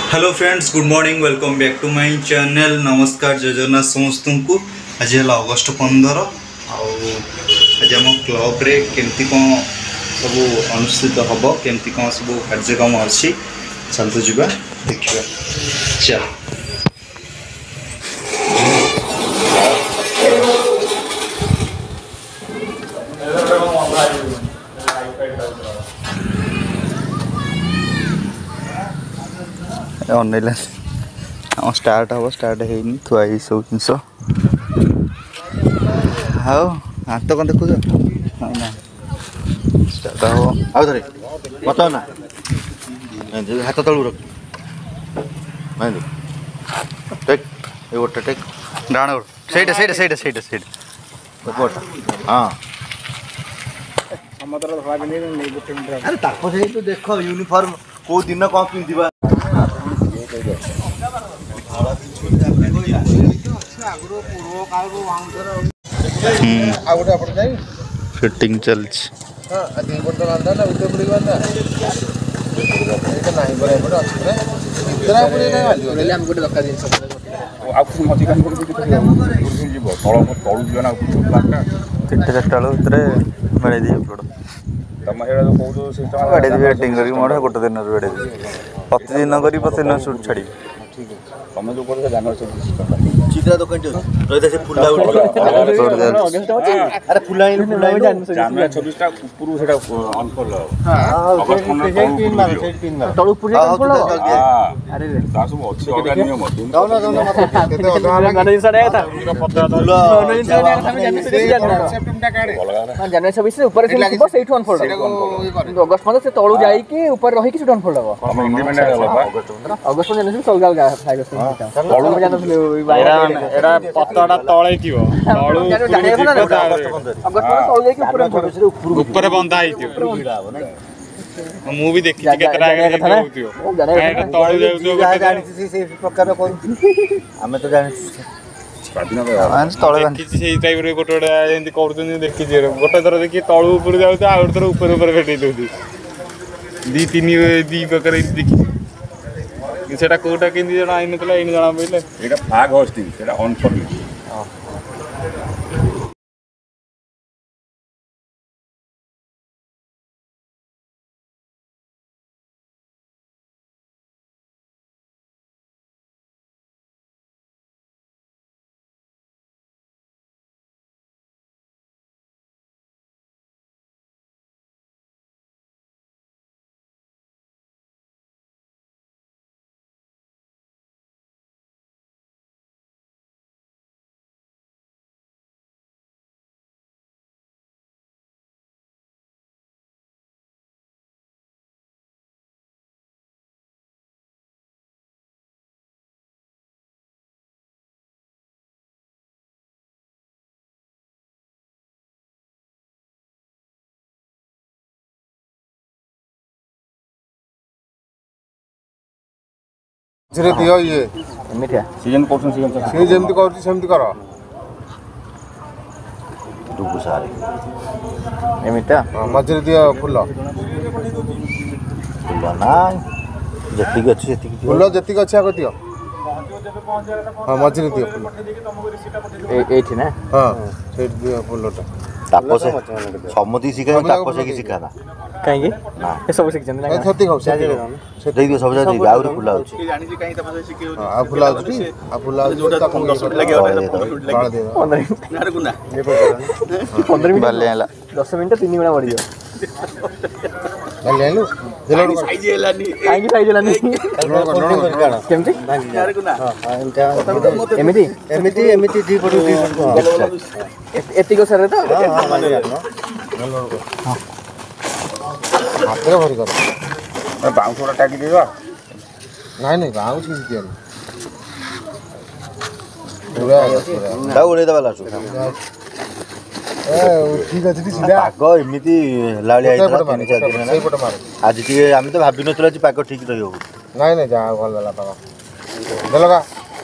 Hello friends, good morning, welcome back to my channel. नमस्कार, जय जगन्नाथ समस्त को। आज है अगस्ट 15 आज आम क्लब रे केमती कौन सब अनुष्ठित हम केमती कौन सब कार्यक्रम अच्छी चलते जावा देखा। चल अनैला आम स्टार्ट हम स्टार्ट है थुआई सब जिनस हाँ हाथ कौन देखुच ना स्टार्ट हम आउ थे मत ना हाथ तलू रख टेक ये गोटे टेक डाण गोड़ से हाँ अरे ताको से तो देख यूनिफॉर्म को दिन कौन पिंधा फिटिंग चलछ गोटे दिन प्रतिदिन कर प्रतिदिन शूट छाड़ी तुम जो चित्रा दुकान रही फुला अरे फुला जानुआरी 26 टा ऊपर सेटा अनफॉल तळु पूरी अनफॉल अरे ता सब अछि ऑर्डर नियम जानुआरी गणेश सडे था जानुआरी 26 ऊपर से ऊपर सेठु अनफॉल अगस्त में से तळु जाई के ऊपर रही के सेठु अनफॉल हो अगस्त में जानुआरी सब गाल फाइबर एरा पत्ताटा तळे थिवो तळु ऊपर बंधा आइथिवो मु भी देखि केतरा होतियो एटा तळु जाउतो जानि से प्रकार कोन हमें तो जानि स्वाधीन तळे किछि सेही टाइप रे गोटे एंती करथुनी देखि जे गोटे थर देखि तळु ऊपर जाउतो आ गोटे थर ऊपर ऊपर फेटै दोती दी तीन दी प्रकार देखि सेटा कोटा केंदी जणा आइ नतला इन जणा पइले एटा फ्लैग होस्टिंग सेटा ऑन फॉर धीरे दियो ये एमितिया सीजन कोर्सन सीजन से जेमति करछि सेमति कर डुबु सारी एमितिया मझिरे दियो फुल ना जति अछि जति फुल जति अछि आको दियो हां मझिरे दियो फुल एठी ना हां से दियो फुलटा तापस सम्मति सिखाई तापस की सिखाना काहे ना ए सब सिख जंदे ए थति खाउ से दे दियो सब जाति आउर फुला होछि जानि जे काई तपस सिखे आ फुला होछि आ फुला जोटा 10 मिनिट लागि बाण दे 15 नारे कुना 15 मिनिट बाले आला 10 मिनिट 3 गुणा बढ़ियो लेलु देलु साइज हेलानी काहे साइज लानी केमति नारे कुना एमिति एमिति एमिति दी पडु एतिको सर तो हां माने हां हाथ भरी कर बाउंसोडा टाकी देबा नहीं नहीं गाँव से दिया पूरा दा उड़े दबाला छु ए ठीक अछि ती सीधा पाग एमिति लाली आइतला 3-4 दिन सही पट मार आज टिके आमे तो भाबी नतला जे पाग ठीक रहियो नहीं नहीं जा भल वाला पाग देलगा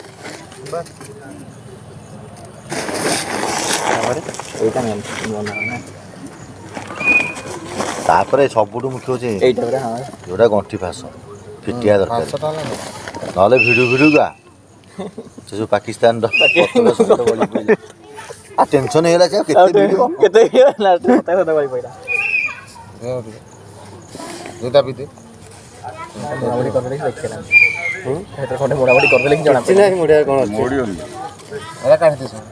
एटा ना तापरे सबुठु मुख्य होचे एटा रे हां जोटा गंठी फास फिटिया दरकार नहले भिडु का से जो पाकिस्तान टेंशन हेला छ केते लास्ट कथा कथा भाई पहिला दुटा पीते मोड़ाबड़ी कर देले देखे ना हेतर खंडे मोड़ाबड़ी कर देले कि जଣା पड़े नहीं मुड़िया कोन अछि मोड़ी एला काढते छ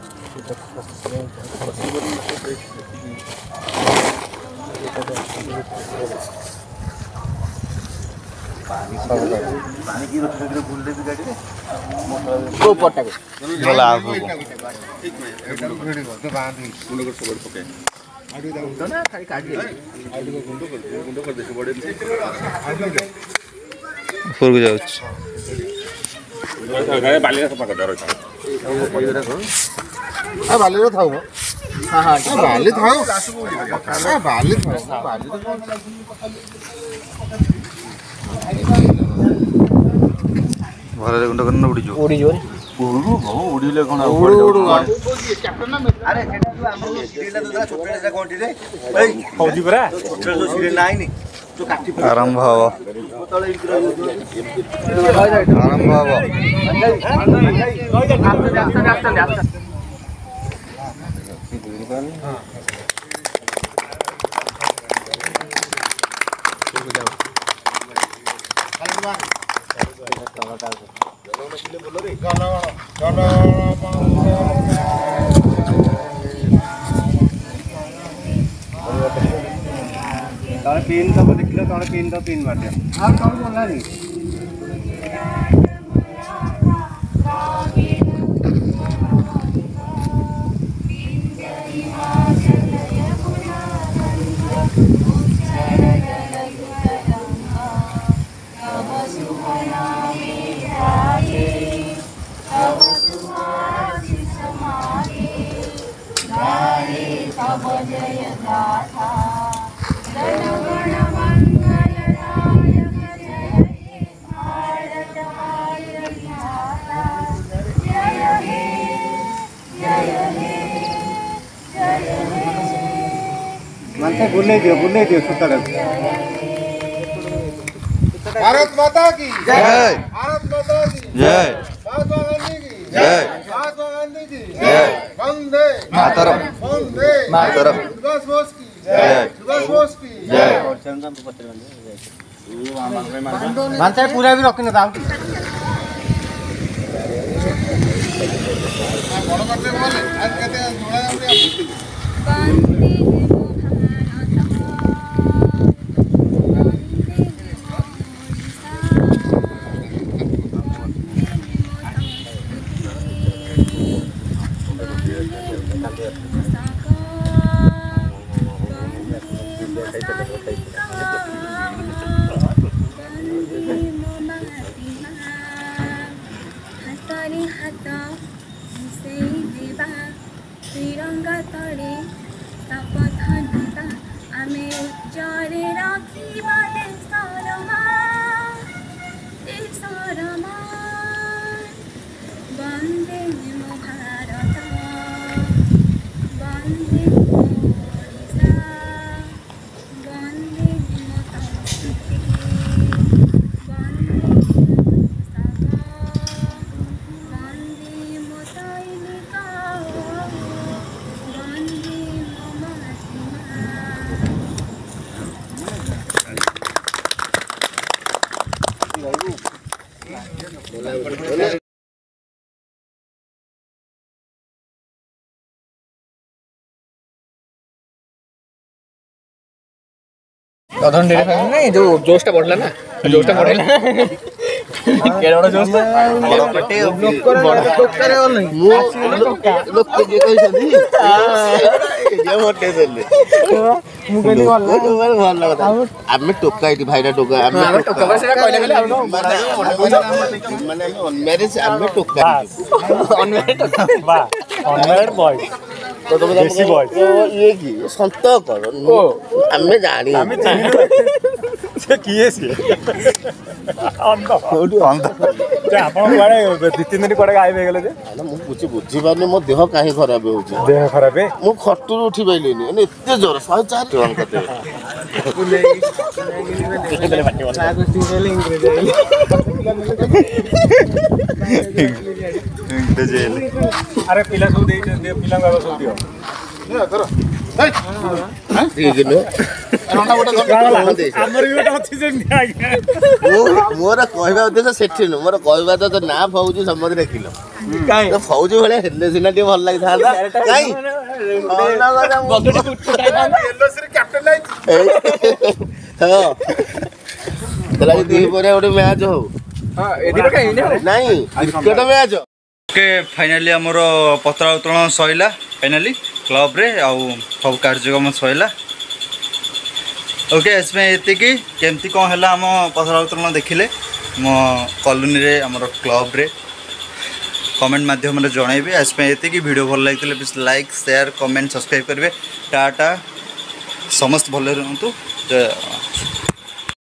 पानी की रोटी भूल दे भी गाड़ी रे को पट्टा गला आगु भिडियो तो बांधी गुंड कर सब पके तो ना खाली काट दे गुंड कर दे बड़े ऊपर को जाउछ गाय बालिया सब पका दरो आ बाली रो थाउ हां हां आ बाली थाउ आ बाली थाउ बाली भरे गुंड करन उड़ी जो ओडी जोर उड़ीले कोन अरे सेटा जो हमर सीरियल तो छोटे से कोंटी रे फौजी परा छोटे जो सीरियल नाही नी तो काटी आरंभ हवा तळे इकरा आरंभ हवा तारे पिन तो देखिलो तारे पिन तो पिन मार दे आ कौन बोलना नहीं मनसे बुले दियो सुतले भारत माता की जय भारत माता की जय महात्मा गांधी की जय महात्मा गांधी की जय वंदे मातरम वंदे मातरम सुभाष बोस की जय सुभाष बोस की जय मनसे पूरा भी रखने दाऊ बड़ करते बोले आज कहते जोड़ा जाते तिरंगा तले शपथ नेता आमे उच्चरे रखिबा देशर मान वंदे मो भारत वंदे मो ओडिशा वंदे मो संस्कृति वंदे मो पोशाक वंदे मो सैनिक वंदे मो मातृभूमि अधन डेरे खाने नहीं जो जोश टा बढ़ला ना जोश टा बढ़ला केड़ा बड़ा जोश बड़ पटे बड़ा टोकरे और नहीं लोक के कहि सदी जे मोटे देले मु कहली भल लगता आमे टोका इटी भाईरा टोका आमे टोका बस कहले कहले माने मैरिज आमे टोका अनमेरिड टोका वाह अनमेरिड बॉय तो देसी बॉय ये की संत कर आमे जानी से किए सी ଅନ୍ଧ। ଆପଣ କୁଆଡ଼େ 2-3 ଦିନ କୁଆଡ଼େ ଗାୟବ ହେଇଗଲେ ଯେ ମୁଁ କିଛି ବୁଝିପାରୁନି ମୋ ଦେହ କାହିଁ ଖରାପ ହେଉଛି ଦେହ ଖରାପ ମୁଁ ଖଟରୁ ଉଠି ପାଇଲିନି ମାନେ ଏତେ ଜ୍ୱର 104 ଟଙ୍କା ଦେହ ଇଂରେଜୀ ହେଲେ ଆରେ ପିଲା ସବୁ ଦେଇଛନ୍ତି ପିଲାଙ୍କୁ ଆଗ ସବୁ ଦିଅ ଆମର ବି ଗୋଟେ ଅଛି ସେମିତି ଆଜ୍ଞା ମୋର କହିବା ଉଦ୍ଦେଶ୍ୟ ସେଠି ନୁହଁ ମୋର କହିବା ତ ନା ଫୌଜି ସମସ୍ତେ ଦେଖିଲ ଫୌଜି ଭଳିଆ ହେଲେ ସିନା ଟିକେ ଭଲ ଲାଗିଥାନ୍ତା କାଇଁ ଦିପହରେ ଗୋଟେ ମ୍ୟାଚ୍ ହଉ ନାଇଁ କ୍ରିକେଟ ମ୍ୟାଚ୍ ଓକେ ଫାଇନାଲି ଆମର ପତ୍ର ଉତ୍ତୋଳନ ସରିଲା ଫାଇନାଲି କ୍ଲବ୍ରେ ଆଉ ସବୁ କାର୍ଯ୍ୟକ୍ରମ ସରିଲା ଓକେ ଏଥିପାଇଁ ଏତିକି କେମିତି କ'ଣ ହେଲା ଆମ ପତ୍ର ଉତ୍ତୋଳନ ଦେଖିଲେ ମୋ କଲୋନୀରେ ଆମର କ୍ଲବ୍ରେ କମେଣ୍ଟ ମାଧ୍ୟମରେ ଜଣାଇବେ ଏଥିପାଇଁ ଏତିକି ଭିଡ଼ିଓ ଭଲ ଲାଗିଥିଲେ please like share comment subscribe କରିବେ ଟାଟା ସମସ୍ତେ ଭଲରେ ରୁହନ୍ତୁ।